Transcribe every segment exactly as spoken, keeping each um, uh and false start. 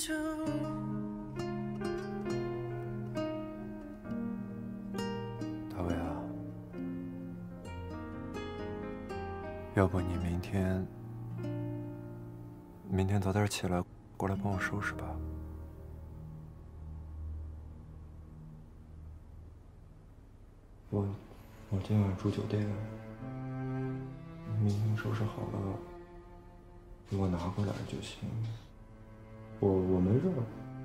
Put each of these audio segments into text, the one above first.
大卫啊，要不你明天，明天早点起来，过来帮我收拾吧。我我今晚住酒店，明天收拾好了，给我拿回来就行。我我没事。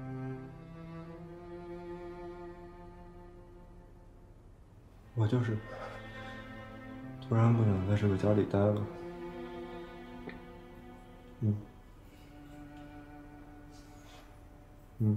我就是突然不想在这个家里待了。嗯。嗯。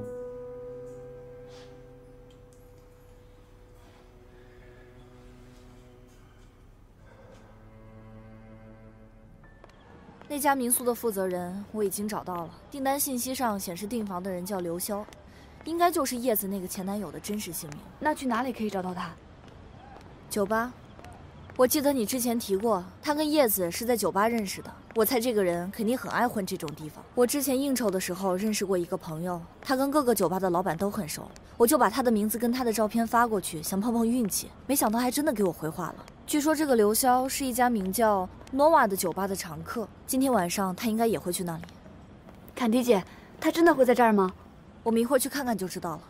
那家民宿的负责人我已经找到了，订单信息上显示订房的人叫刘潇，应该就是叶子那个前男友的真实姓名。 那去哪里可以找到他？ 酒吧，我记得你之前提过，他跟叶子是在酒吧认识的。我猜这个人肯定很爱混这种地方。我之前应酬的时候认识过一个朋友，他跟各个酒吧的老板都很熟，我就把他的名字跟他的照片发过去，想碰碰运气，没想到还真的给我回话了。据说这个刘潇是一家名叫 Nova 的酒吧的常客，今天晚上他应该也会去那里。 坎迪姐，他真的会在这儿吗？ 我们一会儿去看看就知道了。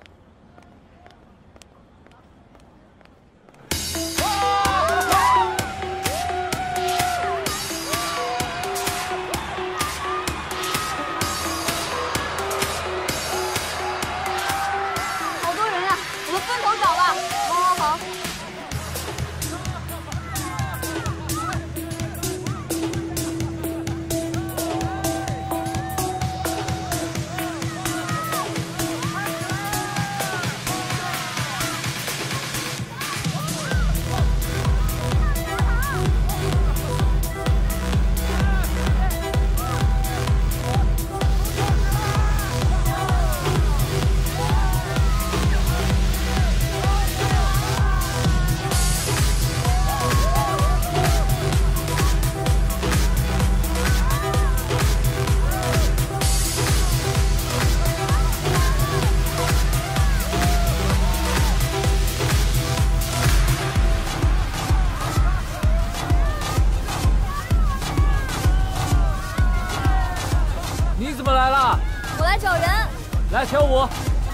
来跳舞。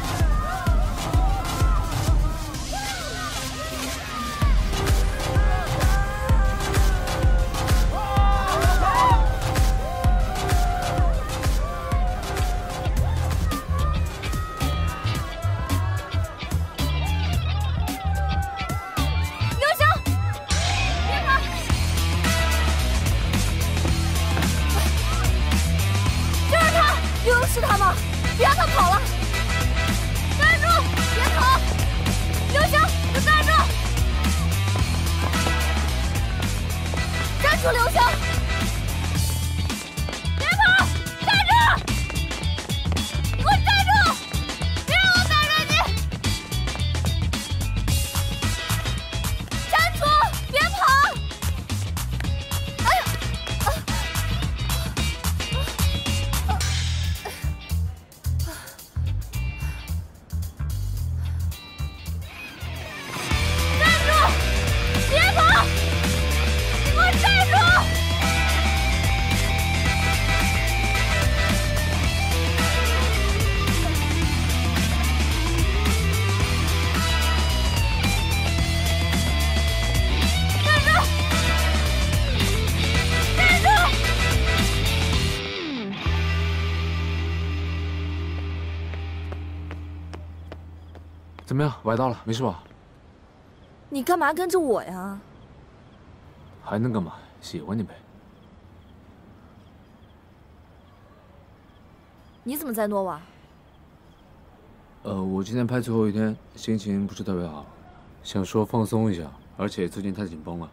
刘翔，别跑！就是他，悠悠是他吗？别让他跑了！站住！别跑！刘翔，你站住！站住，刘翔！别跑！站住！你给我站住！别让我打着你！站住！别跑！哎呀！啊啊啊怎么样，崴到了，没事吧？ 你干嘛跟着我呀？ 还能干嘛？喜欢你呗。 你怎么在诺瓦？ 呃，我今天拍最后一天，心情不是特别好，想说放松一下，而且最近太紧绷了。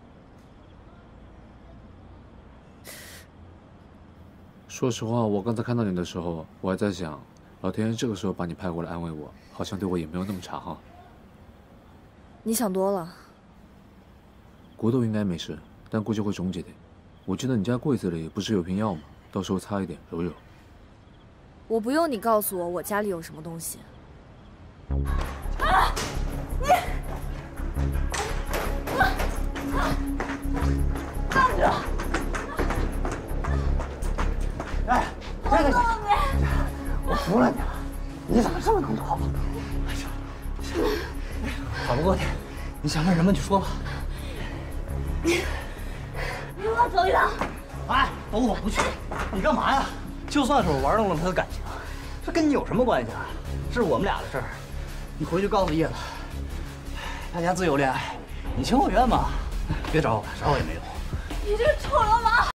说实话，我刚才看到你的时候，我还在想，老天这个时候把你派过来安慰我，好像对我也没有那么差哈。 你想多了。 骨头应该没事，但估计会肿几天。我记得你家柜子里不是有瓶药吗？到时候擦一点揉揉。 我不用你告诉我我家里有什么东西。 啊！你，站住！ 哎，这个我服了你了，你怎么这么能躲？跑不过去，你想问什么就说吧。 你，你给我走一趟！ 哎，都我不去，你干嘛呀？就算是我玩弄了他的感情，这跟你有什么关系啊？是我们俩的事儿，你回去告诉叶子，大家自由恋爱，你情我愿嘛，别找我，啥我也没有。 你这个臭流氓！